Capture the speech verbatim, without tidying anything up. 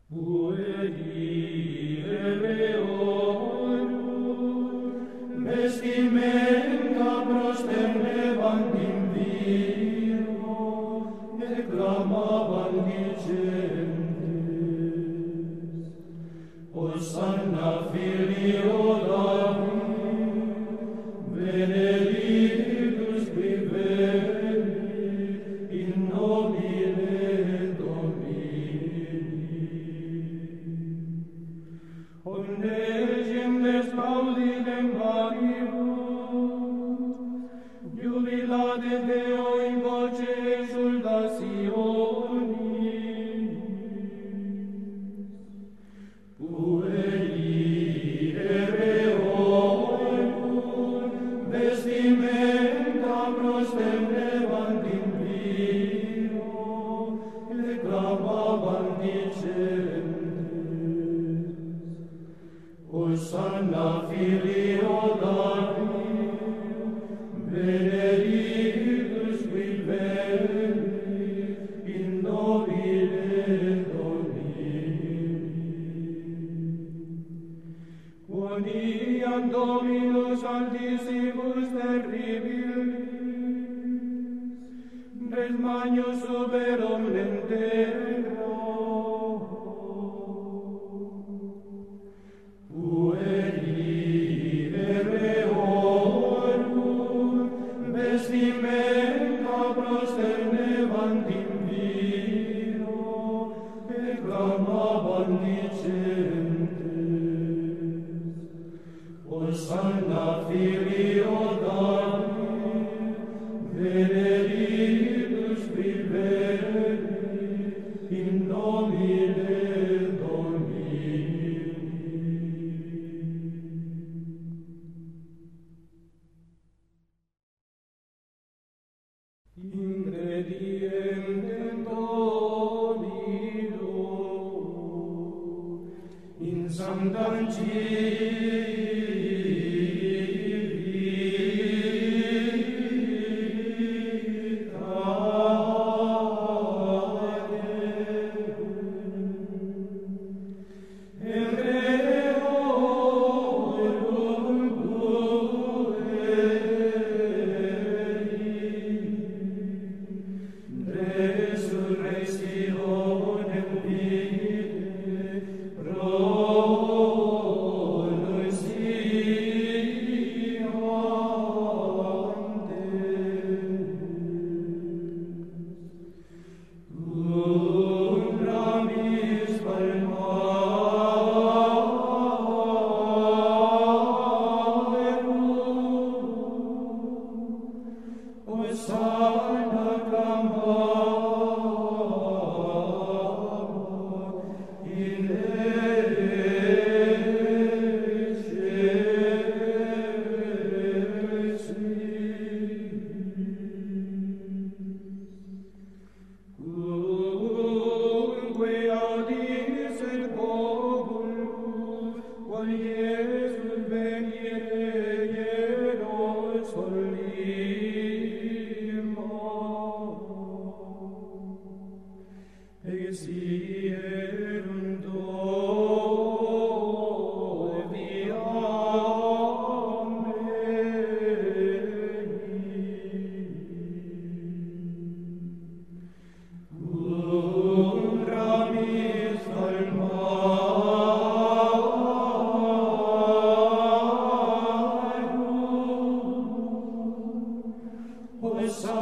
vestimenta prosternevan in viro, et clamavan dicentes, Hosanna filio David, benedictus qui venit in nomine Domini. Ondegem des paudinem varibus, jubilate Deo in voce exultationis. Pueri ereorum vestimenta prosternebant in viro, et clamavan dicentes, Hosanna filio David, benedictus qui venit in nomine Domini. Quoniam Dominus altissimus terribilis, res magnus super omnem terra, vestimenta prosternebant in viro, et clamavan dicentes, Hosanna filio David, benedictus qui venit in nomine Domini. Ingredientem Domino in sanctam Hosanna